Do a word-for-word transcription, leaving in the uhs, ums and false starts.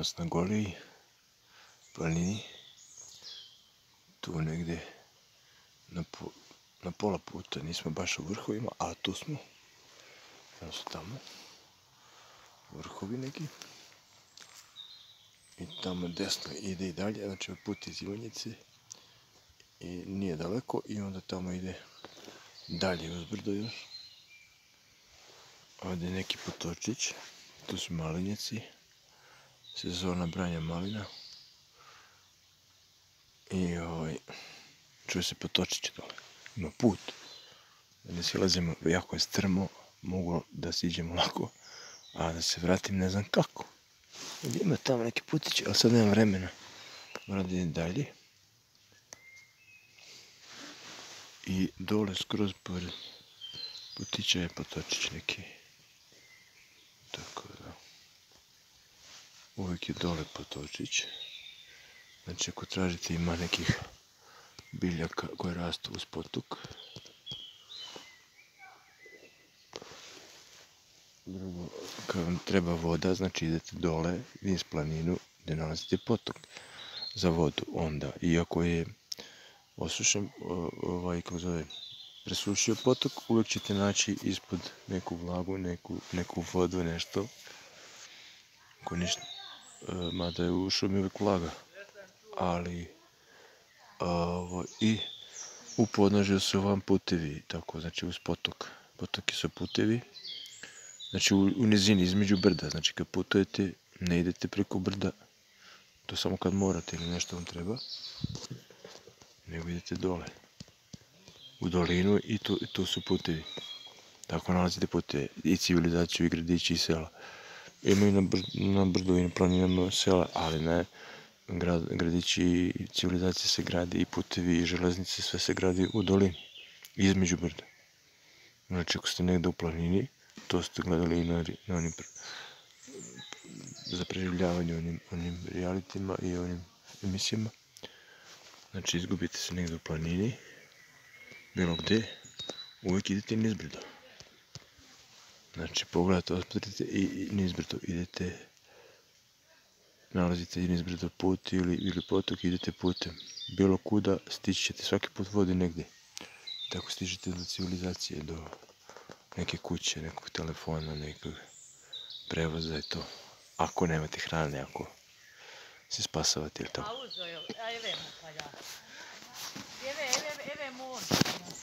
danas na Goliji planini, tu negde na, po, na pola puta, nismo baš u vrhovima, a tu smo, tamo su tamo, vrhovi neki. I tamo desno ide i dalje, znači put iz Ivanjice i nije daleko i onda tamo ide dalje uz brdo još. Ovdje je neki potočić, tu su malinjaci, sezona branja malina. I ovaj, čuje se potočić dole, ima put, da ne silazimo, jako je strmo, mogu da siđemo lako, a da se vratim ne znam kako. Ima tamo neki putić, ali sad nemam vremena, moram da idem dalje. I dole skroz pored putića je potočić neki. Tako da, uvijek je dole potočić. Znači ako tražite ima nekih biljaka koje rastu uz potok. Drugo, kad vam treba voda, znači idete dole niz planinu gdje nalazite potok za vodu. Onda, iako je osušen, ovaj, kako zove, presušio potok, uvijek ćete naći ispod neku vlagu, neku, neku vodu, nešto. Ako ništa, mada je u šumi uvijek vlaga. Ali, ovo, i u podnožju su vam putevi, tako, znači uz potok. Potoki su putevi, znači u, u nizini, između brda, znači kad putujete, ne idete preko brda, to samo kad morate ili nešto vam treba, nego idete dole, u dolinu i tu, tu su putevi. Tako nalazite puteve, i civilizaciju, i gradići, i sela. Imaju na, br na brdu i na planinama sela, ali ne, grad, gradići i civilizacije se gradi, i putevi, i železnice, sve se gradi u dolini, između brda. Znači ako ste negdje u planini, to ste gledali i na, na onim za preživljavanje onim, onim realitima i onim emisijama. Znači izgubite se negdje u planini, bilo gdje, uvijek idete niz brdo. Znači pogledate, ospatrite i, i niz brdo idete, nalazite i niz brdo put ili, ili potok, idete putem. Bilo kuda stići ćete, svaki put vodi negdje. Tako stižete do civilizacije, do neke kuće, nekog telefona, nekog prevoza i to. Ako nemate hrane, ako se spasavate ili tako.